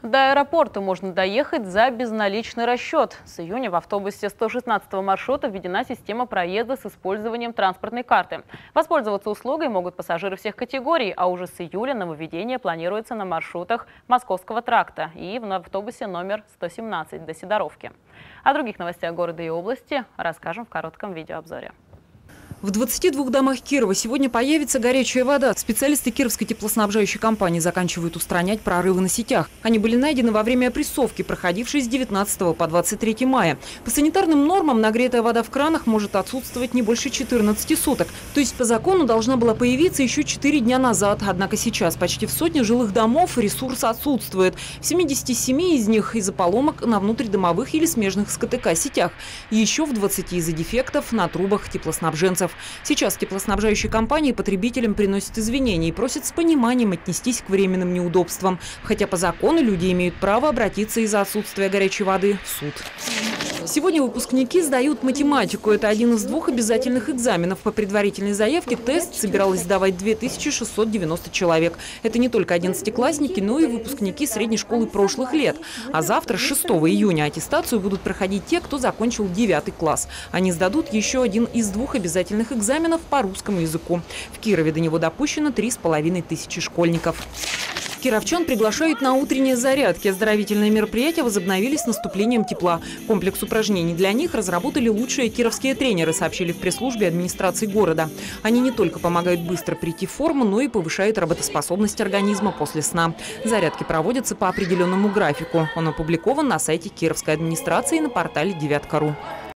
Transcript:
До аэропорта можно доехать за безналичный расчет. С июня в автобусе 116 маршрута введена система проезда с использованием транспортной карты. Воспользоваться услугой могут пассажиры всех категорий, а уже с июля нововведение планируется на маршрутах Московского тракта и в автобусе номер 117 до Сидоровки. О других новостях города и области расскажем в коротком видеообзоре. В 22 домах Кирова сегодня появится горячая вода. Специалисты Кировской теплоснабжающей компании заканчивают устранять прорывы на сетях. Они были найдены во время опрессовки, проходившей с 19 по 23 мая. По санитарным нормам нагретая вода в кранах может отсутствовать не больше 14 суток. То есть по закону должна была появиться еще 4 дня назад. Однако сейчас почти в сотне жилых домов ресурс отсутствует. В 77 из них из-за поломок на внутридомовых или смежных с КТК сетях. Еще в 20 из-за дефектов на трубах теплоснабженцев. Сейчас теплоснабжающие компании потребителям приносят извинения и просят с пониманием отнестись к временным неудобствам. Хотя по закону люди имеют право обратиться из-за отсутствия горячей воды в суд. Сегодня выпускники сдают математику. Это один из 2 обязательных экзаменов. По предварительной заявке тест собиралось сдавать 2690 человек. Это не только 11-классники, но и выпускники средней школы прошлых лет. А завтра, 6 июня, аттестацию будут проходить те, кто закончил 9 класс. Они сдадут еще один из 2 обязательных экзаменов по русскому языку. В Кирове до него допущено 3500 школьников. Кировчан приглашают на утренние зарядки. Оздоровительные мероприятия возобновились с наступлением тепла. Комплекс упражнений для них разработали лучшие кировские тренеры, сообщили в пресс-службе администрации города. Они не только помогают быстро прийти в форму, но и повышают работоспособность организма после сна. Зарядки проводятся по определенному графику. Он опубликован на сайте Кировской администрации и на портале 9.ру.